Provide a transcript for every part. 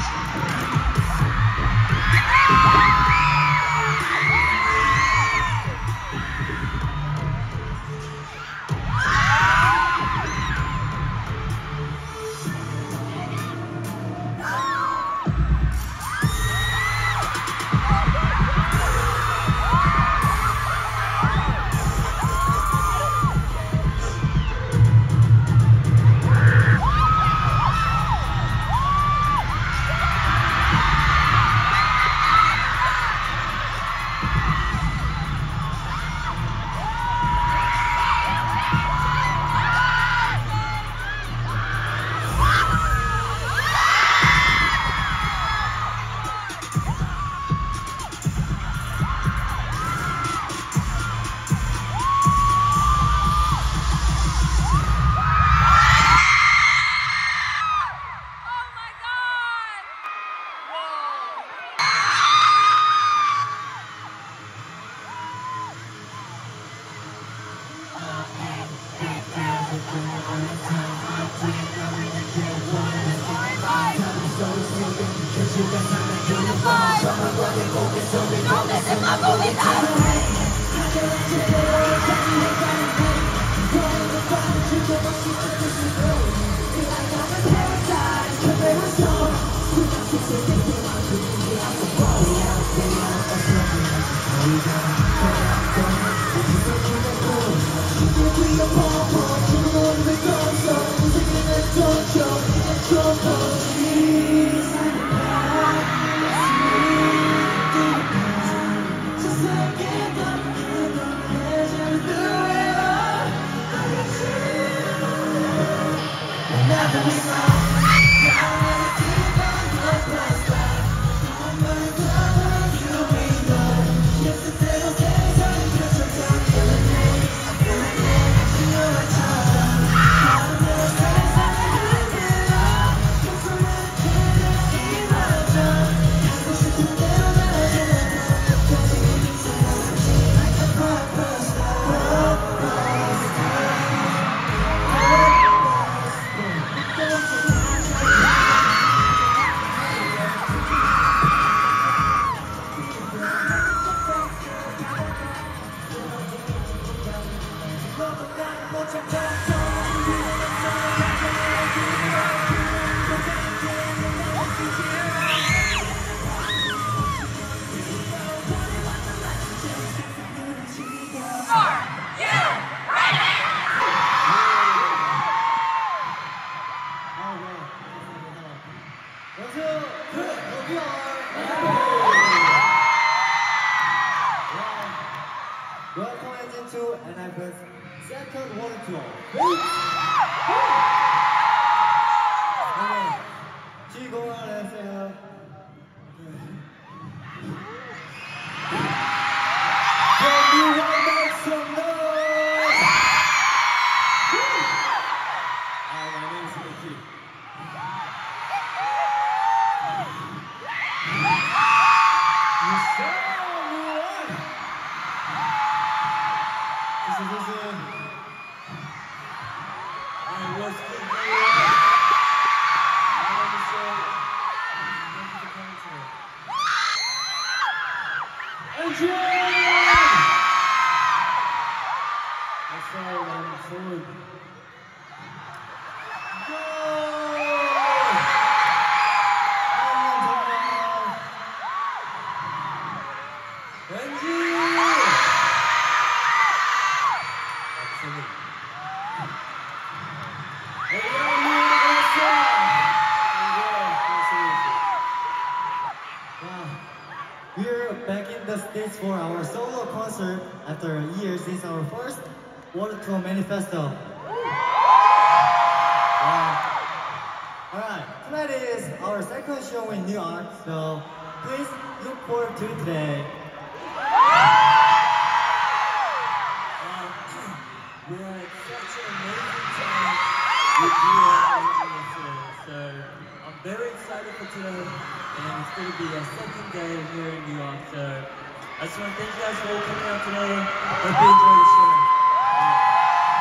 We're back in the States for our solo concert after a year since our first Water Tour Manifesto. Alright, tonight is our second show in New York, so please look forward to it today. We had such an amazing time with you all today, so I'm very excited for today, and it's going to be our second day here in New York, so I just want to thank you guys for all coming out today. Hope you enjoy the show.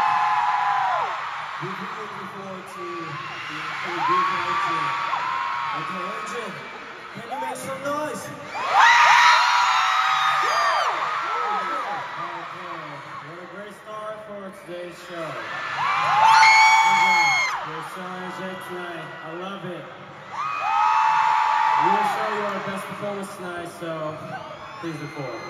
We're really looking forward to being able to Okay, Engine, can you make some noise? What a great start for today's show. You're so energetic tonight. I love it. We will show you our best performance tonight, so please look forward.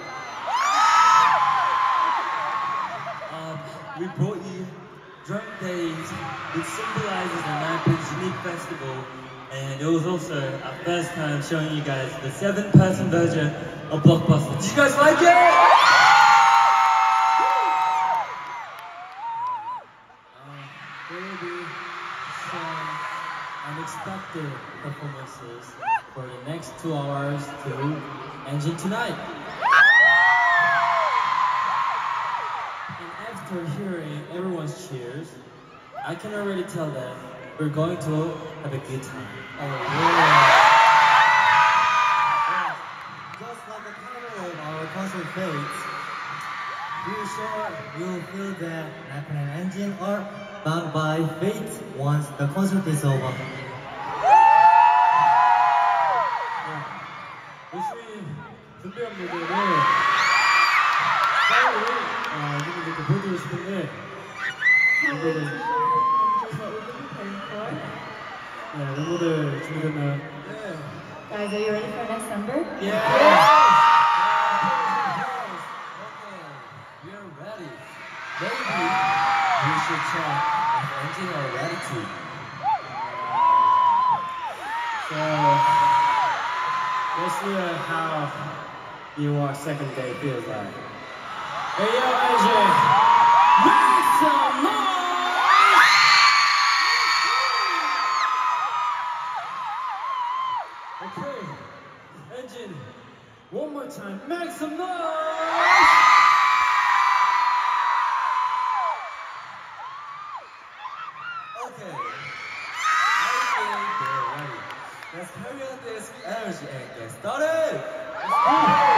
We brought you Drunk Days, which symbolizes the Nampin's unique festival, and it was also our first time showing you guys the 7-person version of Blockbuster. Did you guys like it? There will be some unexpected performances for the next 2 hours to Engine tonight. And after hearing everyone's cheers, I can already tell that we're going to have a good time. Oh, yeah. Just like the title of our concert Fates, we're sure you'll feel that Nampin and Engine are bound by fate once the concert is over. 열심히 준비한 무대를 빨리 여러분들께 보여드리고 싶은데 멤버들 준비됐나요? Guys, are you ready for next number? Yeah! We're ready. Maybe we should check if Engine are ready to. So, let's see how your second day feels like. Hey yo, Engine! Make some noise! Okay, Engine, one more time, make some noise! Okay. I think they're ready. Let's carry on this energy and get started. Let's go.